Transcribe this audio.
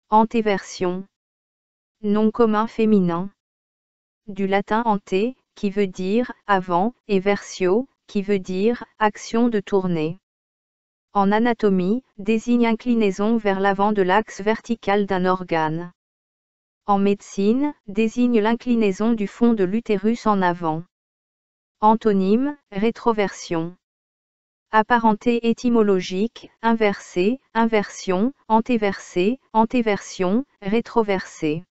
Antéversion. Nom commun féminin. Du latin ante, qui veut dire avant, et versio, qui veut dire action de tourner. En anatomie, désigne inclinaison vers l'avant de l'axe vertical d'un organe. En médecine, désigne l'inclinaison du fond de l'utérus en avant. Antonyme, rétroversion. Apparenté étymologique, inversé, inversion, antéversé, antéversion, rétroversé.